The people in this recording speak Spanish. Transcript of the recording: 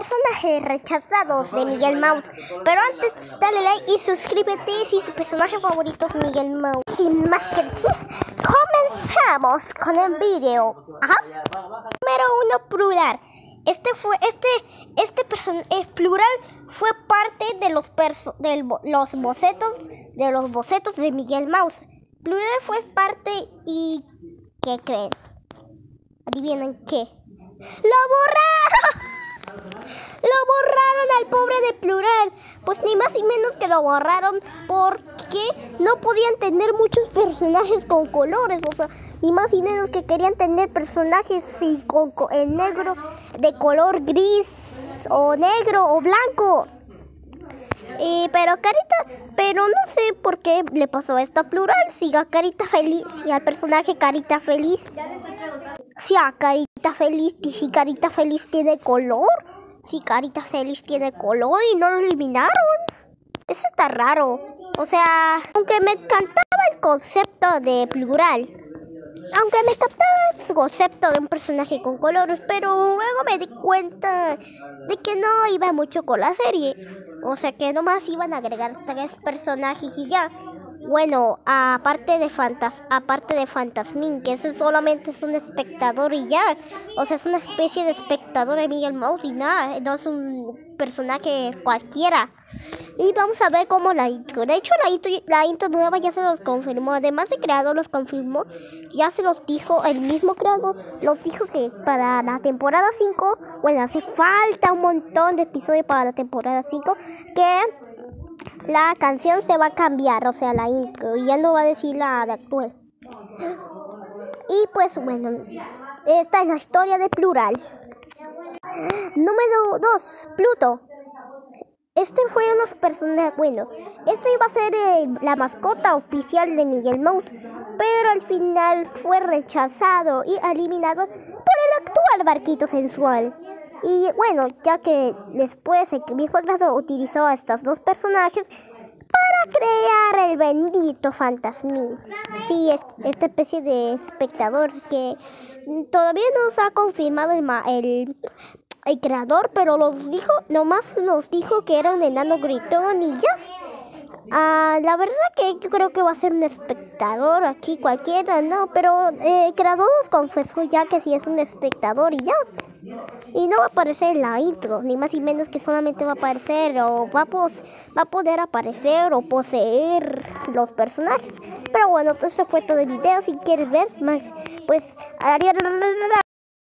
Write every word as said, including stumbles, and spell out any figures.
personajes rechazados de Miguel Mouse. Pero antes, dale like y suscríbete si tu personaje favorito es Miguel Mouse. Sin más que decir, comenzamos con el video. Ajá. Número uno, plural. Este fue, este, este person es plural fue parte de los perso de los bocetos, de los bocetos de Miguel Mouse. Plural fue parte y ¿qué creen? ¿Adivinen qué? ¡Lo borraron! ¡Lo borraron al pobre de Plural! Pues ni más ni menos que lo borraron porque no podían tener muchos personajes con colores. O sea, ni más ni menos que querían tener personajes sin, con el negro de color gris o negro o blanco. Y, pero Carita, pero no sé por qué le pasó esto a Plural. Si a Carita Feliz, y al personaje Carita Feliz, si a Carita Feliz, y si Carita Feliz tiene color, si Carita Feliz tiene color y no lo eliminaron. Eso está raro. O sea, aunque me encantaba el concepto de Plural, aunque me encantaba el concepto de un personaje con colores, pero luego me di cuenta de que no iba mucho con la serie. O sea que nomás iban a agregar tres personajes y ya. Bueno, aparte de Fantas, aparte de Fantasmín, que ese solamente es un espectador y ya. O sea, es una especie de espectador de Miguel Mouse y nada, no es un personaje cualquiera. Y vamos a ver cómo la intro. De hecho, la intro, la intro nueva ya se los confirmó. Además de creador los confirmó, ya se los dijo el mismo creador. Los dijo que para la temporada cinco, bueno, hace falta un montón de episodios para la temporada cinco, que la canción se va a cambiar, o sea, la intro, y ya no va a decir la de actual. Y pues bueno, esta es la historia de Plural. Número dos, Pluto. Este fue unos personajes, bueno, este iba a ser eh, la mascota oficial de Miguel Mouse, pero al final fue rechazado y eliminado por el actual barquito sensual. Y bueno, ya que después el viejo creador utilizó a estos dos personajes para crear el bendito Fantasmín. Sí, es, esta especie de espectador que todavía no se ha confirmado el, el, el creador, pero los dijo, nomás nos dijo que era un enano gritón y ya. Ah, la verdad que yo creo que va a ser un espectador aquí cualquiera, ¿no? Pero eh, el creador nos confesó ya que sí es un espectador y ya. Y no va a aparecer en la intro, ni más ni menos que solamente va a aparecer o va a, pos va a poder aparecer o poseer los personajes. Pero bueno, eso fue todo el video. Si quieres ver más, pues...